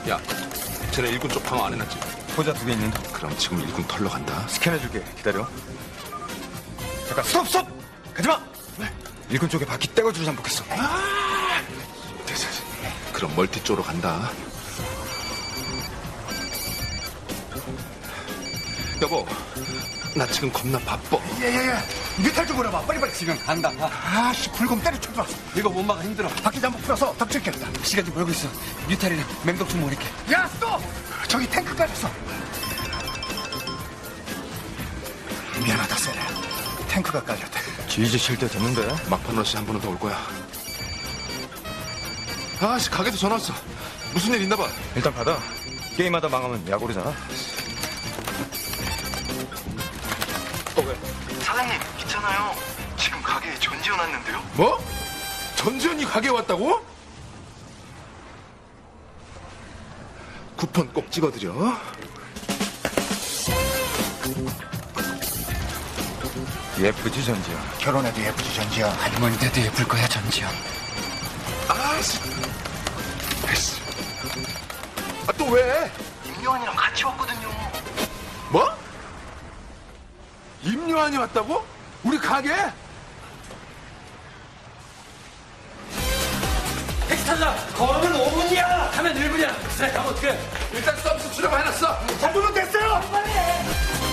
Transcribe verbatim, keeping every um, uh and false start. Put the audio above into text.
야, 쟤네 일군 쪽 방어 안 해놨지? 포자 두 개 있는. 그럼 지금 일군 털러 간다. 스캔해줄게. 기다려. 잠깐 스톱 스톱! 가지마! 왜? 일군 쪽에 바퀴 떼거주로 잠복했어. 아! 됐어. 그럼 멀티 쪽으로 간다. 여보, 나 지금 겁나 바빠. 예예예. 뮤탈 좀 보내봐. 빨리빨리. 지금 간다. 아씨 불금 때려쳐 들어왔어. 이거 못 막아 힘들어. 바퀴 잠복 풀어서 덮칠겠다. 시간 좀 벌고 있어. 뮤탈이랑 맹독 좀 모을게. 야 스톱! 저기 탱크까지 있어. 미안하다 세라. 탱크가 깔렸다. 지휘지 칠 때 됐는데. 막판 러시 한 번은 더 올 거야. 아씨, 가게도 전화 왔어. 무슨 일 있나 봐. 일단 받아. 게임하다 망하면 야구르잖아. 어, 왜? 사장님 있잖아요. 지금 가게에 전지현 왔는데요. 뭐? 전지현이 가게에 왔다고? 쿠폰 꼭 찍어드려. 예쁘지 전지야. 결혼해도 예쁘지 전지현. 할머니 돼도 예쁠 거야 전지야. 아씨. 아씨. 아, 또 왜? 임요한이랑 같이 왔거든요. 뭐? 임요한이 왔다고? 우리 가게? 택시 타자! 걸으면 오 분이야! 타면 일 분이야! 그래, 가면 어떡해? 일단 서비스 출력 해놨어. 잡으면 됐어요. 빨리.